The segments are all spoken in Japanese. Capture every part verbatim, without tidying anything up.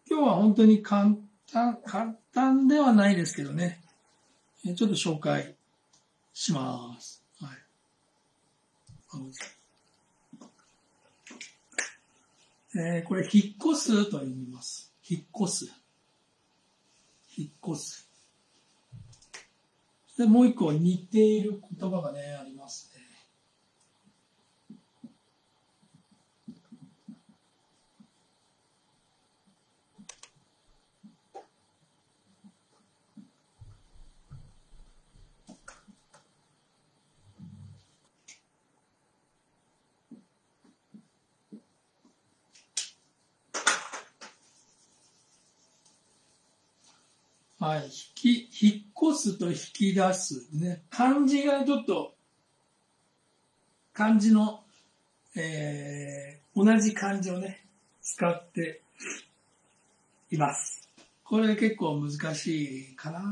今日は本当に簡単、簡単ではないですけどね。ちょっと紹介します。はい。えー、これ、引っ越すと言います。引っ越す。引っ越す。で、もう一個似ている言葉がね、ありますね。はい。引き、引っ越すと引き出す。ね。漢字がちょっと、漢字の、えー、同じ漢字をね、使っています。これ結構難しいかな。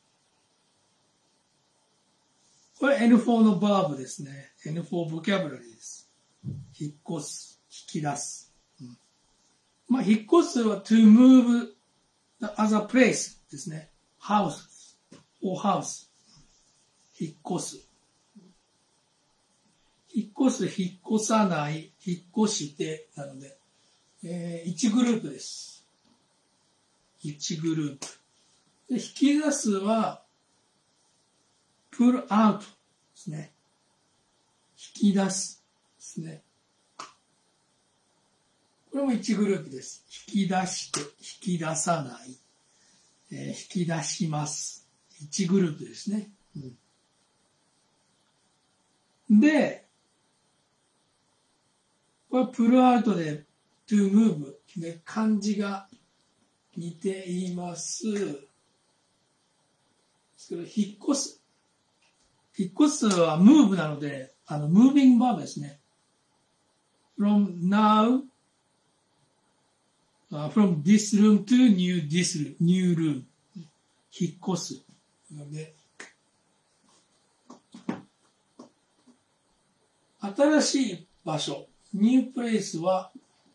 これ エヌフォー のバーブですね。エヌフォー ボキャブラリーです。引っ越す、引き出す。うん、まあ、引っ越すは to move the other place ですね。house or house。引っ越す。引っ越す、引っ越さない、引っ越してなので、えー、いちグループです。いちグループ。で、引き出すは pull out ですね。引き出すですね。これもいちグループです。引き出して、引き出さない、えー、引き出します。いちグループですね。うん、で、これプルアウトで to move で漢字が似ています。ですけど、引っ越す。引っ越すは move なので、あの、moving verb ですね。from now, uh, from this room to new this new room. 引っ越す。ので、新しい場所、new place は、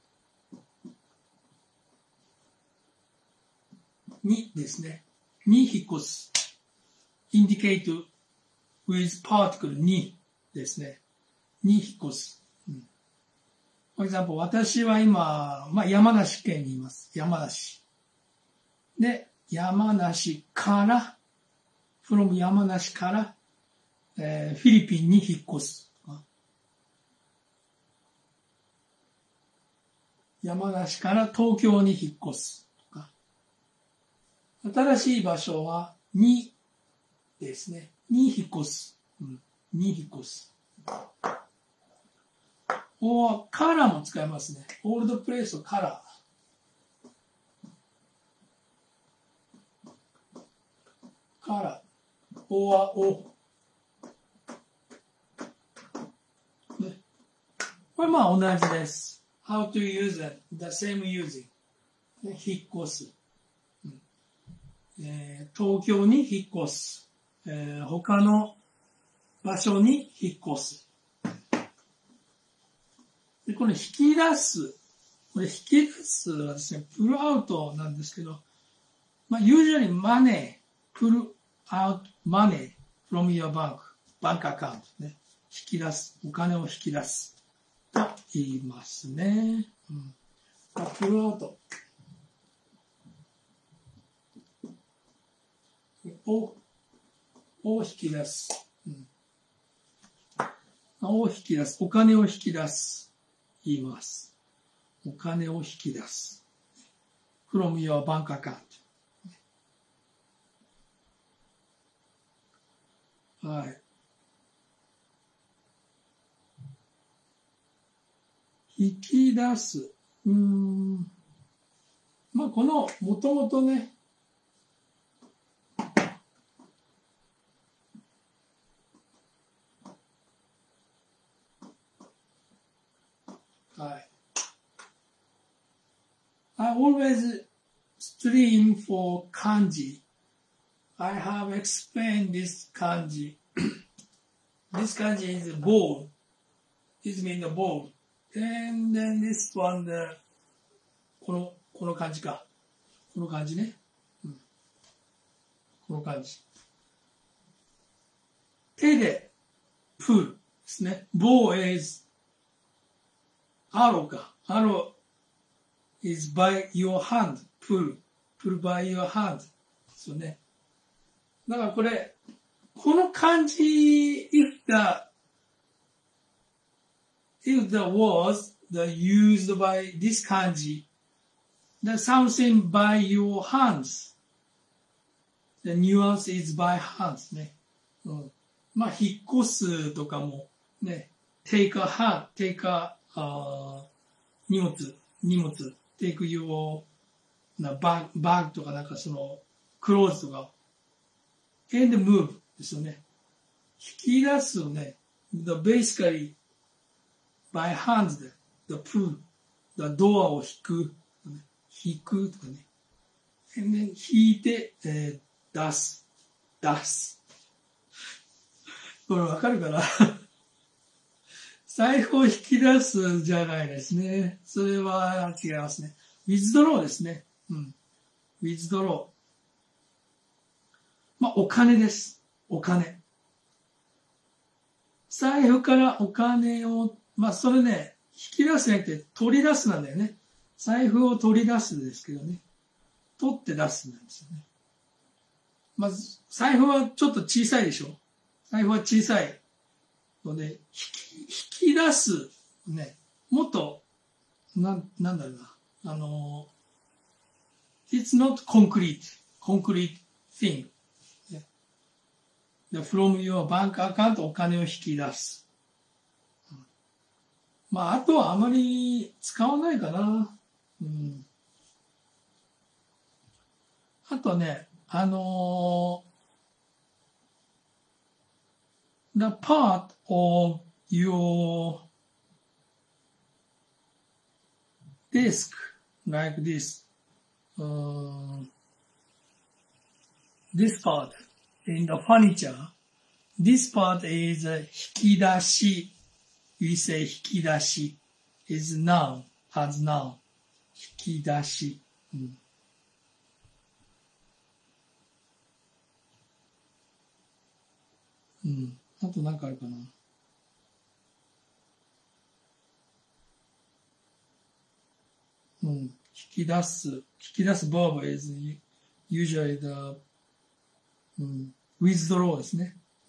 にですね。に引っ越す。indicate with particle にですね。に引っ越す。うん、for example、私は今、まあ、山梨県にいます。山梨。で、山梨から、from 山梨から、えー、フィリピンに引っ越す。山梨から東京に引っ越す。新しい場所はにですね。に引っ越す。うん、に引っ越す。おカラーも使いますね。オールドプレイスとカラー。カラー。おはお。ね、これまあ同じです。How to use it? The same using. 引っ越す。えー、東京に引っ越す、えー、他の場所に引っ越す。で、この引き出す、これ引き出すはですね、プルアウトなんですけど、まあ、usually money, pull out money from your bank, bank account ね。引き出す、お金を引き出すと言いますね。うん、プルアウト。を、を引き出す、うん。を引き出す。お金を引き出す。言います。お金を引き出す。from your bank account。はい。引き出す。うーん。まあ、この、もともとね、はい。I always stream for kanji. I have explained this kanji. This kanji is ball. This means the ball. And then this one, the この、この漢字か。 この感じね。うん、この感じ。手で、プールですね。bow is arrow か。arrow is by your hand. pull. pull by your hand. ですよね。だからこれ、この漢字、if the, if the words that used by this 漢字 the something by your hands. The nuance is by hands ね。うん、まあ、引っ越すとかも、ね、take a hand, take a, uh, 荷物、荷物、take your, な、バッグ、バッグとかなんかその、クローズとか、and move ですよね。引き出すをね、the basically, by hands で、the pull, the door を引く、引くとかね。and then 引いて、えー、出す、出す。これわかるかな財布を引き出すじゃないですね。それは違いますね。withdraw ですね。うん。withdraw。まあ、お金です。お金。財布からお金を、まあ、それね、引き出すじゃなくて取り出すなんだよね。財布を取り出すですけどね。取って出すなんですよね。まず、財布はちょっと小さいでしょ。財布は小さいので、引き、引き出す、ね、もっと、なん、なんだろうな。あの、it's not concrete, concrete thing. from your bank account お金を引き出す。まあ、あとはあまり使わないかな。うん、あとね、あのー、the part of your desk like this, uh, this part in the furniture, this part is 引き出し we say 引き出し is noun, has noun 引き出し、うん、うん、あと何かあるかな。うん、引き出す、引き出す verb is usually the、うん、withdraw ですね。うん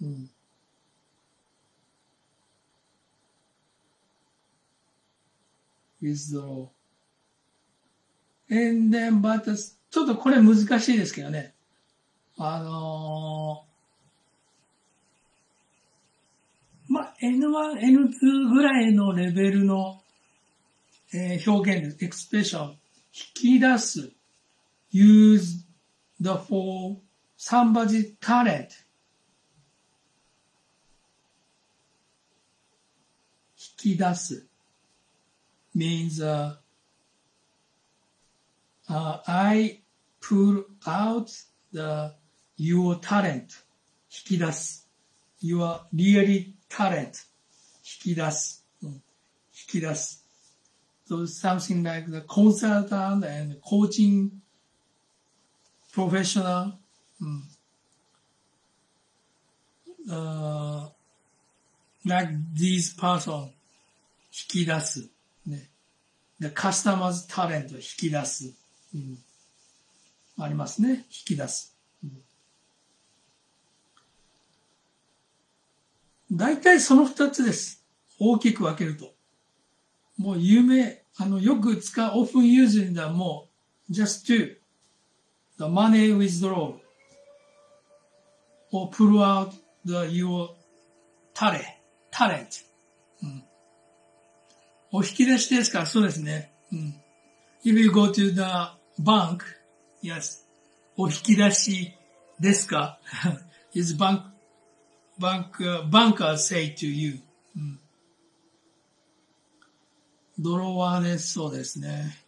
、withdraw。and then, but ちょっとこれ難しいですけどね。あのー、まあ、エヌワン、エヌツー ぐらいのレベルの、えー、表現です。エクスプレッション。引き出す。use the for somebody's talent. 引き出す。means, uh, uh, I pull out the, your talent. 引き出す。your really talent. 引き出す。うん、引き出す。So something like the consultant and coaching professional, um, uh, like these person, 引き出す。ね。The customer's talent 引き出す。うん、ありますね。引き出す。うん、大体その二つです。大きく分けると。もう有名、あの、よく使う、often used だ、もう、just to, the money withdrawal, or pull out the, your talent, talent. うん、お引き出しですから、そうですね。うん、if you go to the bank, yes, お引き出しですかis bank, bank, banker say to you. うん、ドロワーです。そうですね。